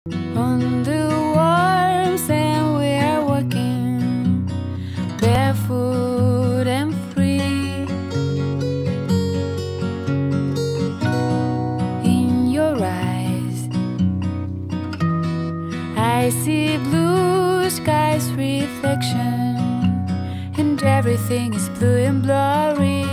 On the warm sand we are walking, barefoot and free. In your eyes I see blue skies reflection, and everything is blue and blurry.